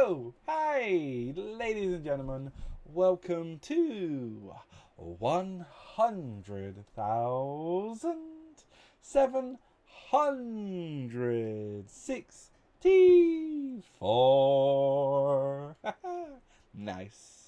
Hello, hi, ladies and gentlemen. Welcome to 100,764. Nice.